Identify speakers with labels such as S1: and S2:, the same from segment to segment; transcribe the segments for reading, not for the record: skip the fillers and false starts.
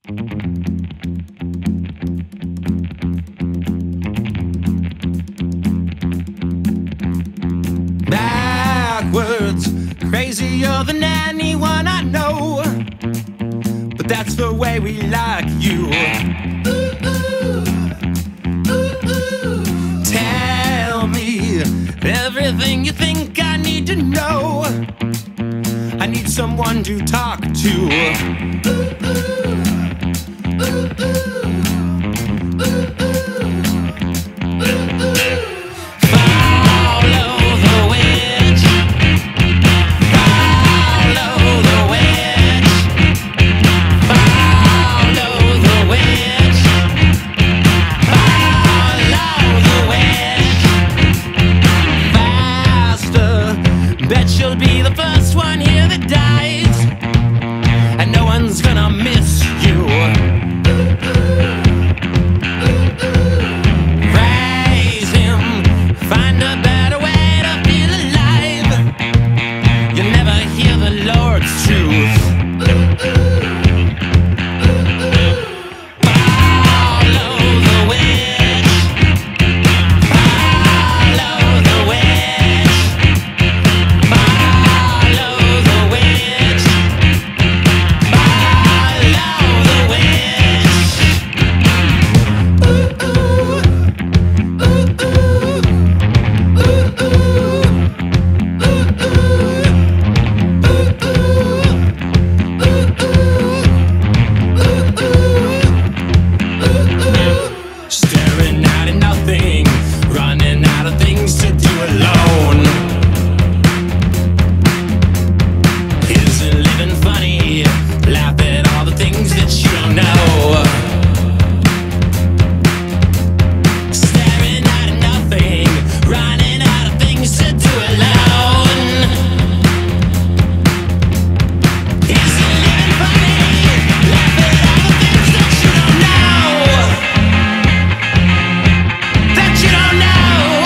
S1: Backwards, crazier than anyone I know, but that's the way we like you. Tell me everything you think I need to know. I need someone to talk to. Bet she'll be the first one here that dies, and no one's gonna miss you. Raise him, find a better way to feel alive. You'll never hear the Lord's truth. Running out of things to do alone. Isn't living funny? Laugh at all the things that you don't know. Staring at nothing, running out of things to do alone. Isn't living funny? Laugh at all the things that you don't know. That you don't know.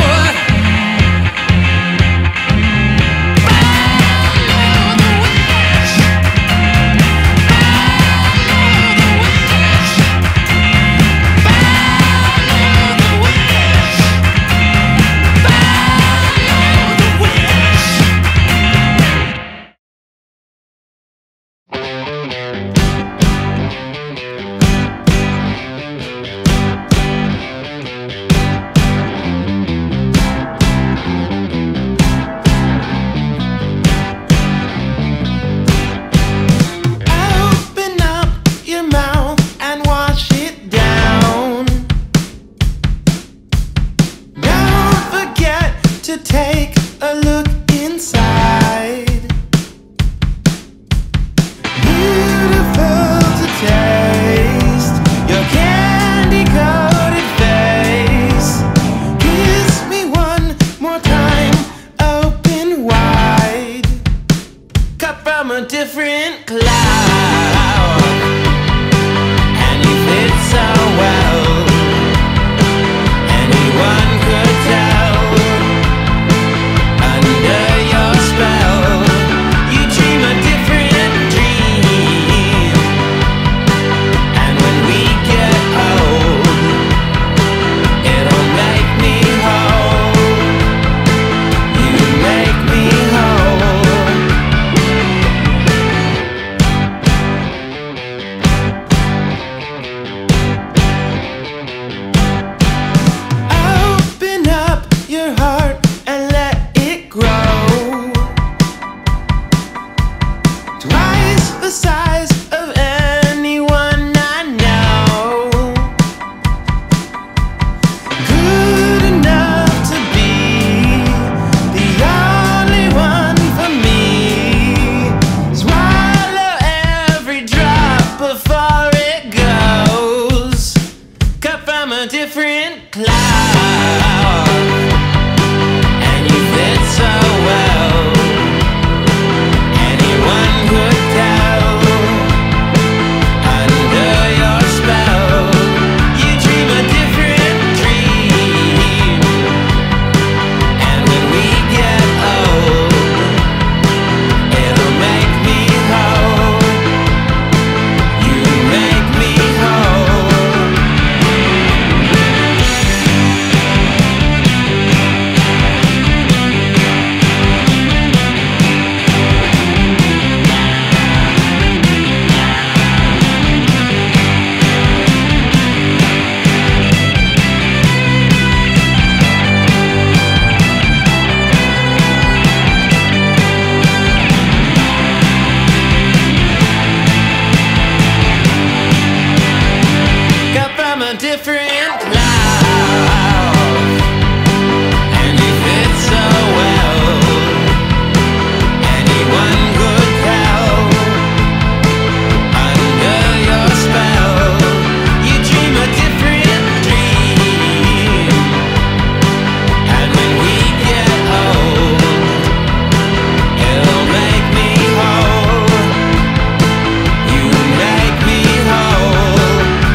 S1: Take a look inside. Beautiful to taste, your candy-coated face. Kiss me one more time, open wide. Cut from a different cloud, and you fit so well. Anyone could tell. The size of anyone I know. Good enough to be the only one for me. Swallow every drop before it goes. Cut from a different cloud, and you fit so well. Anyone could tell.
S2: Make me
S1: different love, and you fit so well. Anyone could tell under your spell. You dream a different dream, and when we get old, it'll make me whole. You make me whole.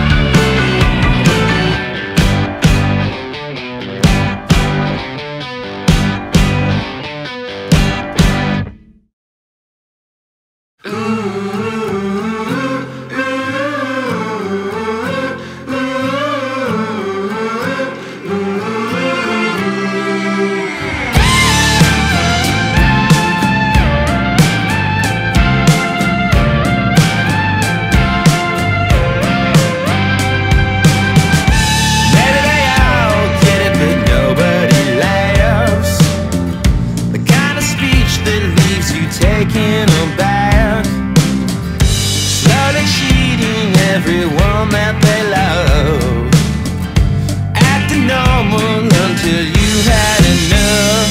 S1: Taken aback, slowly cheating everyone that they love, acting normal until you had enough.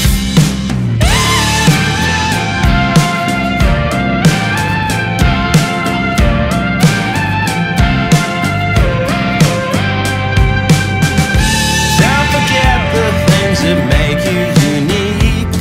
S1: Don't forget the things that make you unique,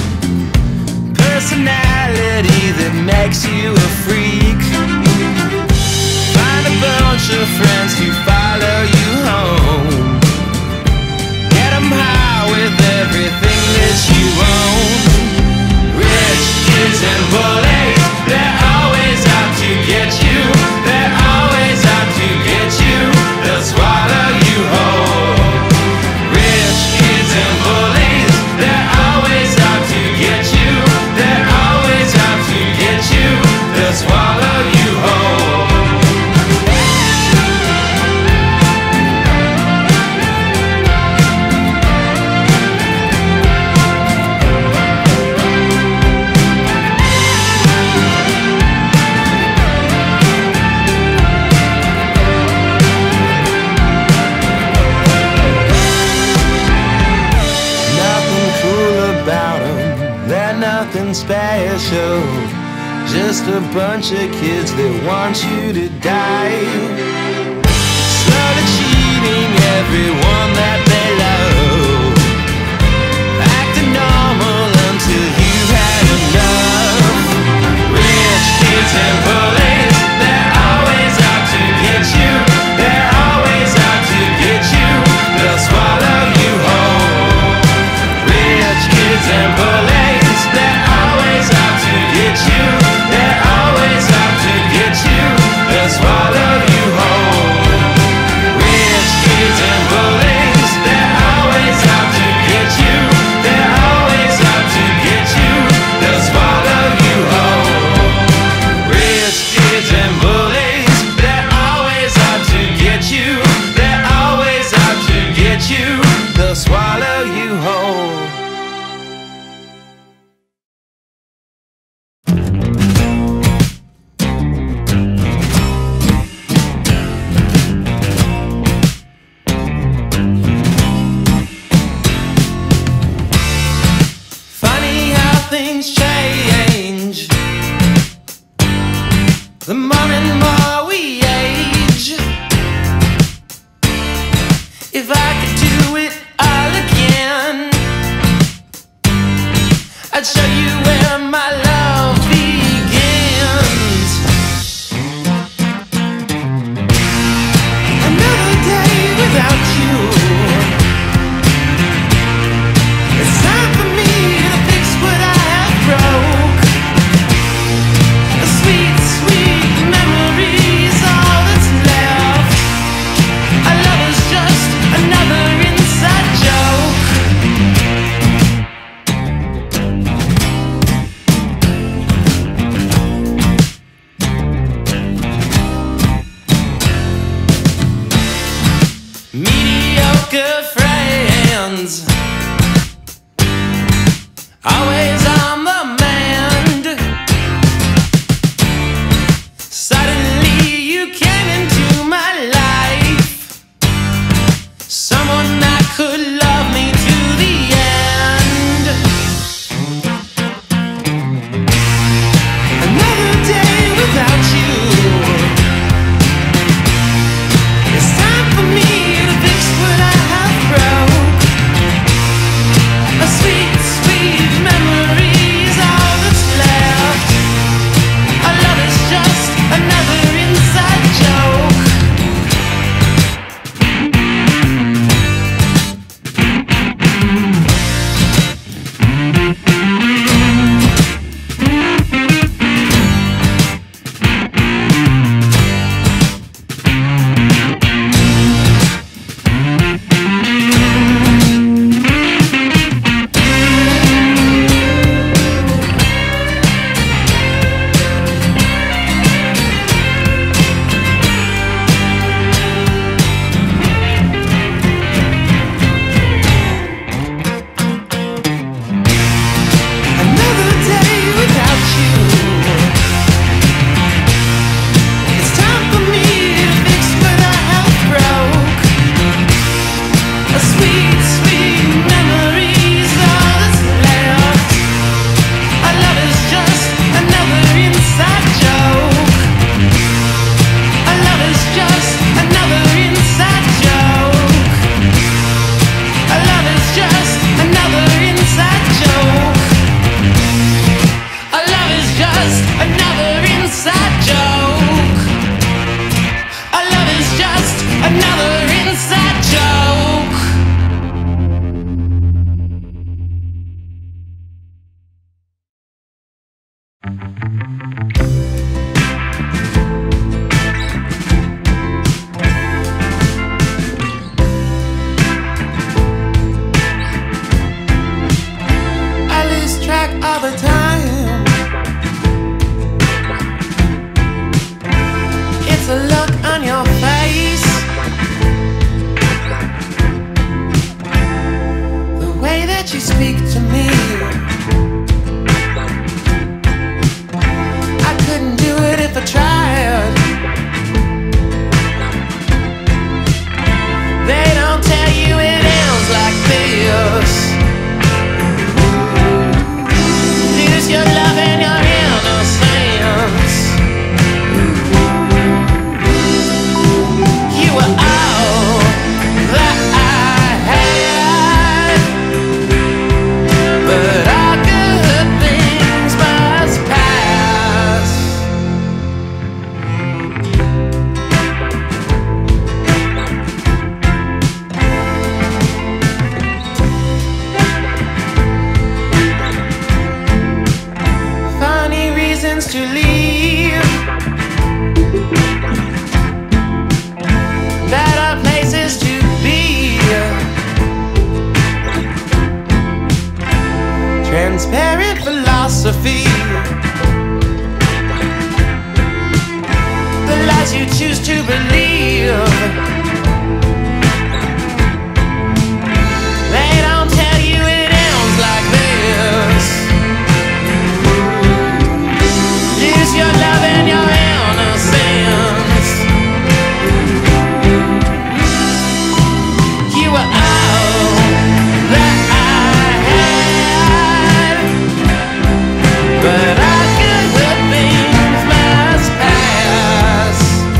S1: personality that makes you a freak. Find a bunch of friends to follow you home. Get 'em high with everything that you own. Rich kids and bullies, they're always out to get you. They're always out to get you. They'll swallow you whole. Rich kids and bullies, they're always out to get you. They're always out to get you. They'll swallow you whole. Nothing cool about 'em, they're nothing special. Just a bunch of kids that want you to die, slowly cheating everyone that they love, acting normal until you had enough. Rich kids and bullies, they're always out to get you. They're always out to get you. They'll swallow you whole. Rich kids and bullies, they're always out to get you. They're always out to get you. They'll swallow you whole. Rich kids and bullies, they're always out to get you. They're always out to get you. They'll swallow you whole. Rich kids and bullies, they're always out to get you. They're always out to get you. They'll swallow you whole. Funny how things change, the more and more we age. If I could do it all again, I'd show you where my love begins. Another day without you. It's time for me to fix what I have broke. The sweet, sweet memories, all that's left. Our love is just another inside joke. Mediocre friends, always on the mend. Suddenly you came into my life. They don't tell you it ends like this. Lose your love and your innocence. You were all that I had, but I could let things must pass.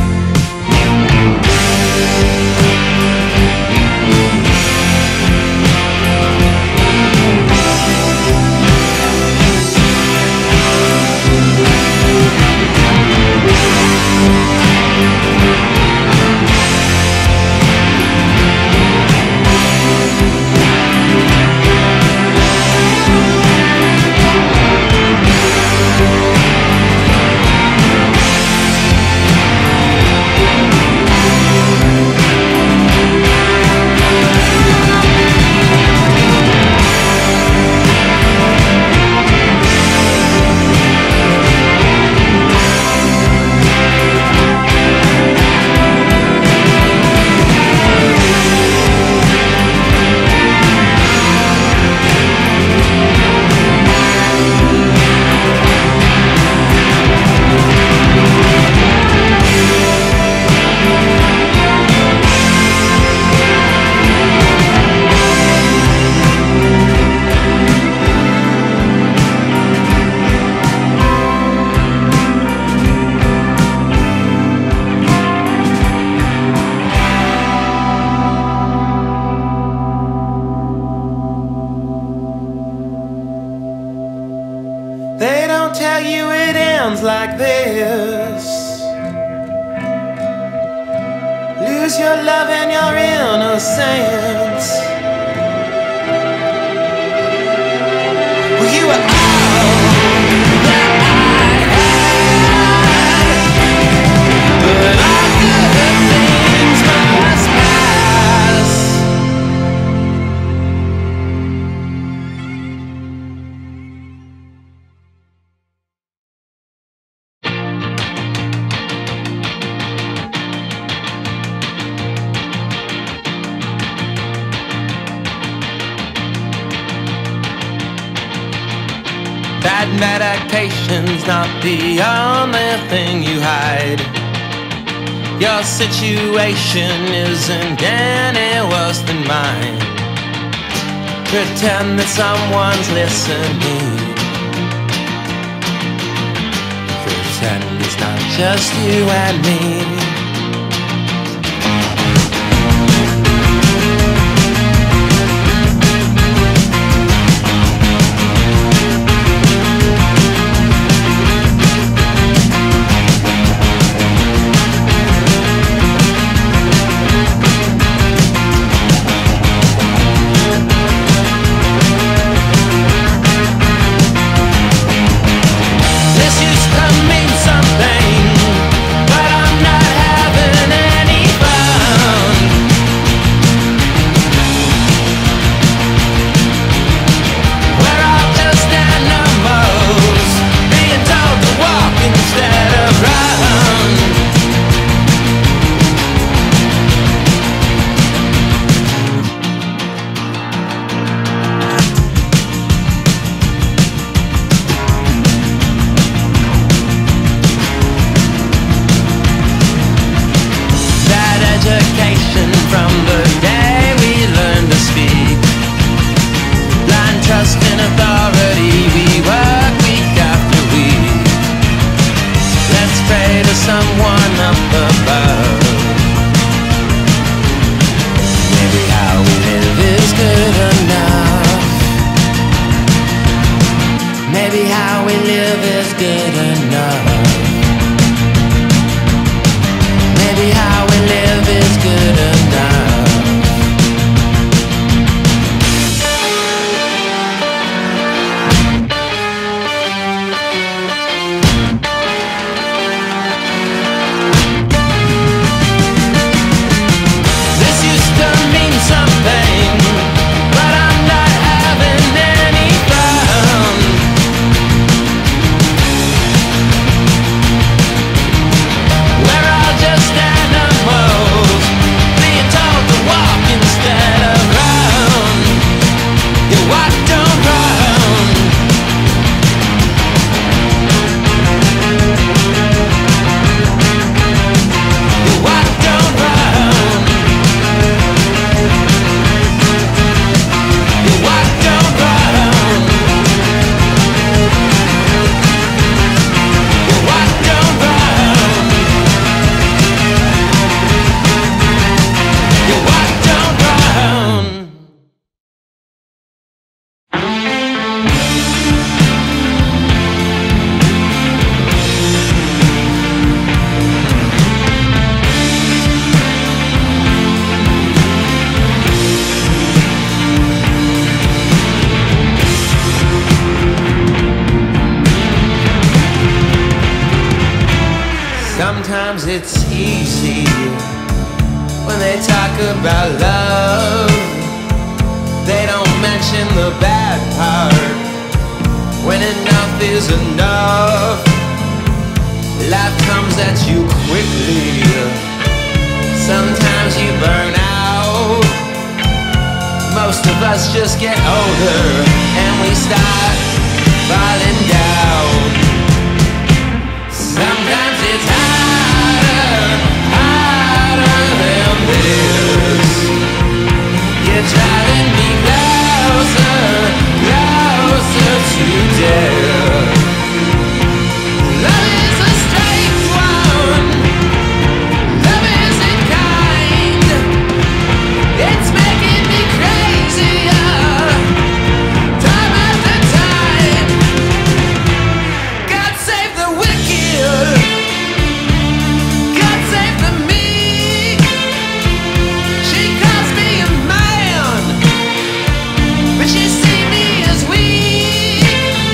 S1: They don't tell you it ends like this. Lose your love and your innocence. Well, you were all that I had, but I could let things must pass. That medication's not the only thing you hide. Your situation isn't any worse than mine. Pretend that someone's listening. Pretend it's not just you and me. This used to mean something, but I'm not having any fun. We're all just animals, being told to walk instead of run. Education from the day we learn to speak. Blind trust in authority, we work week after week. Let's pray to someone up above. Maybe how we live is good enough. Maybe how we live is good enough. Maybe how we live is good enough. when they talk about love, they don't mention the bad part. When enough is enough, life comes at you quickly. Sometimes you burn out. Most of us just get older and we start falling down. Sometimes it's harder than this. You're driving me closer, closer to death. Love is a strange one. Love isn't kind. It's making me crazier, time after time. God save the wicked. God save the meek. She calls me a man, but she sees me as weak.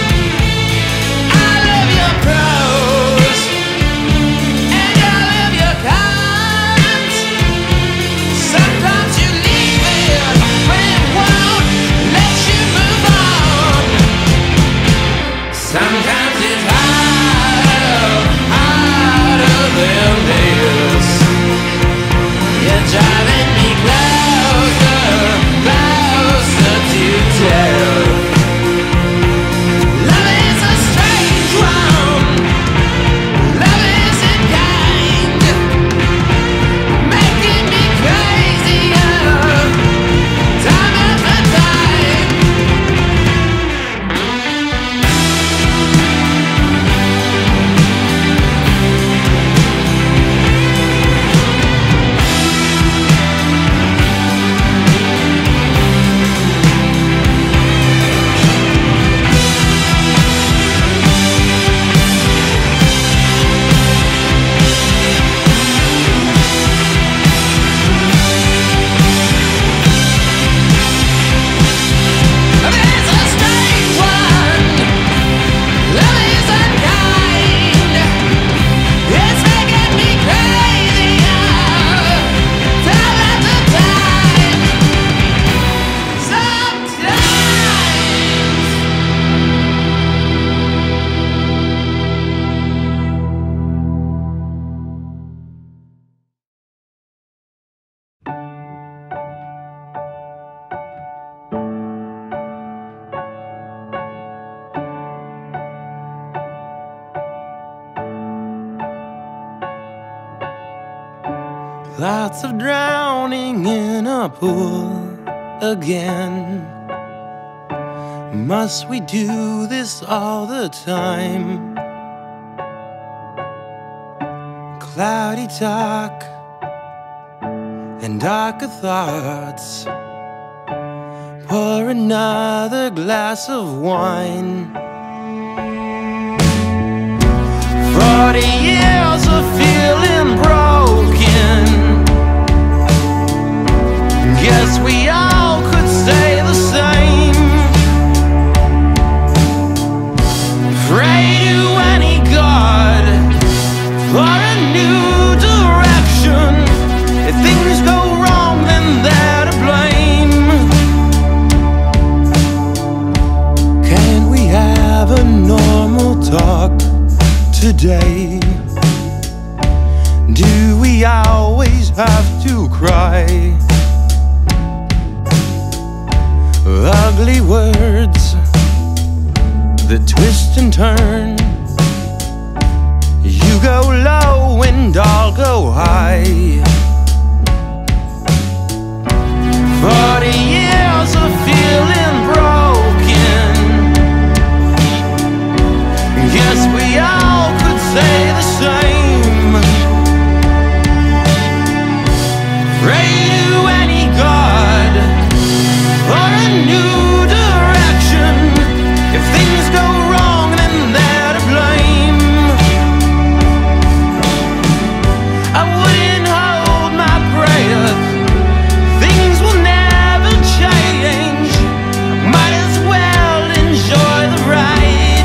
S1: I love your pros and I love your cons. Sometimes you leave it when it won't let you move on. Sometimes it's harder than this. You're driving me closer, closer to death. Love is a strange one. Love isn't kind. Making me crazier, time after time. Love is a strange one. Love isn't kind. It's making me crazier, time after time. Sometimes. Lots of drowning in a pool again. Must we do this all the time? Cloudy talk and darker thoughts. Pour another glass of wine. 40 years of feeling broken. Guess we all could say the same. Pray to any god for a new direction. If things go wrong, then they're to blame. Can we have a normal talk today? Do we always have to cry? Ugly words that twist and turn. You go low and I'll go high. 40 years of feeling broken. Guess we all could say the same. Pray to any god for a new direction. If things go wrong, then they're to blame. I wouldn't hold my breath. Things will never change. Might as well enjoy the ride.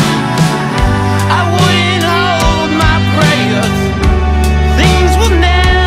S1: I wouldn't hold my breath. Things will never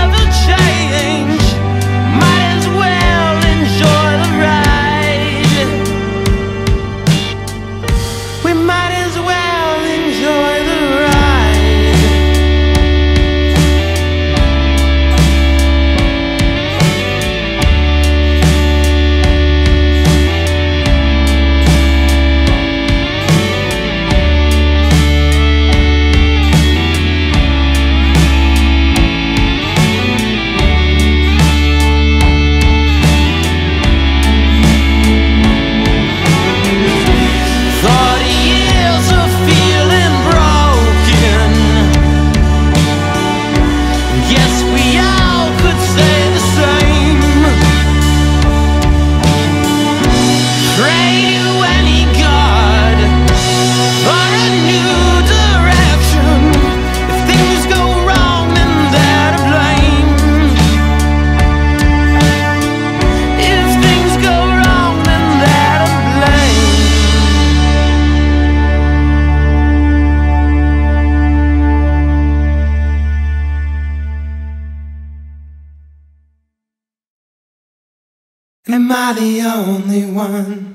S1: Am I the only one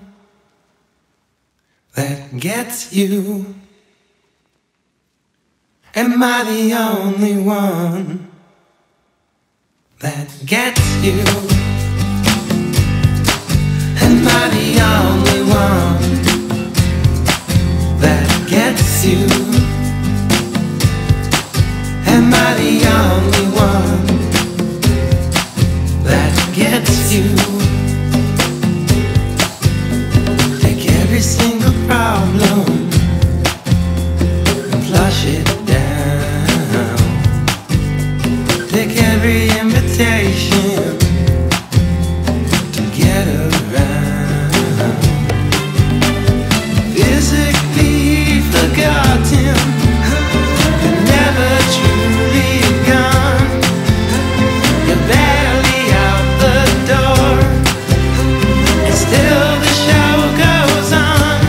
S1: that gets you? Am I the only one that gets you? Am I the only one that gets you? Am I the only one that gets you? Take every single problem and flush it down. Take every invitation to get around. Physically forgotten, but never truly gone. You're barely out the door, and still the show goes on.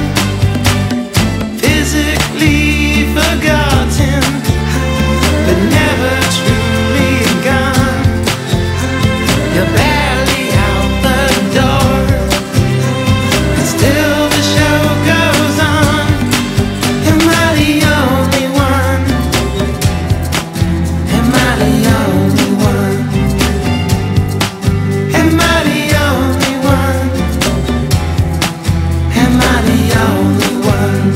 S1: Physically forgotten, but never truly gone. You're barely out the door, and still the show goes on. Am I the only one? Am I the only one? Am I the only one? Am I the only one?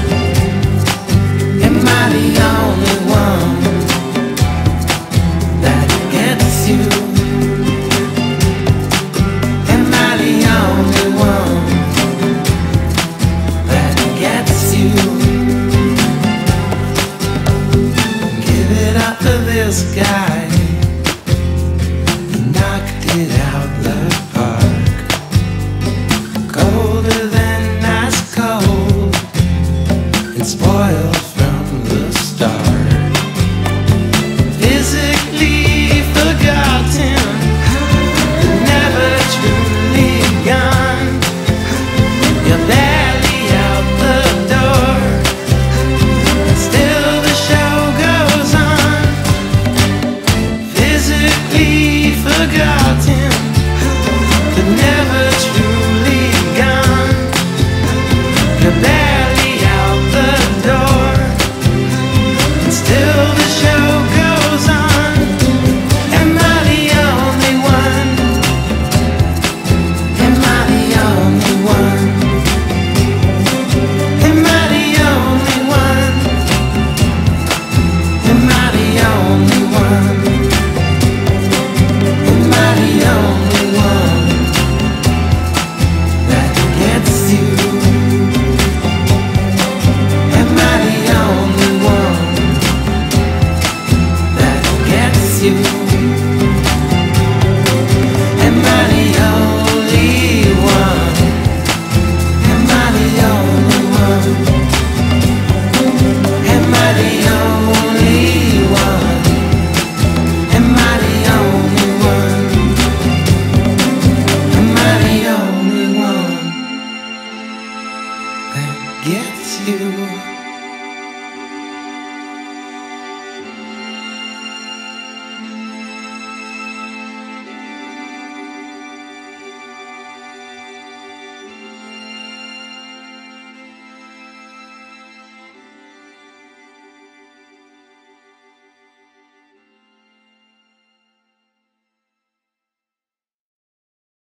S1: Am I the only one that gets you? Am I the only one that gets you? Give it up to this guy. He knocked it out the park. Colder than ice cold, and spoiled from the start. Physically forgotten, but never truly gone. You're barely out the door, and still the show goes on. Physically forgotten, but never truly gone. You're barely out the door, and still the show goes on. Am I the only one? Am I the only one? Am I the only one? Am I the only one? Am I the only one that gets you? Am I the only one that gets you?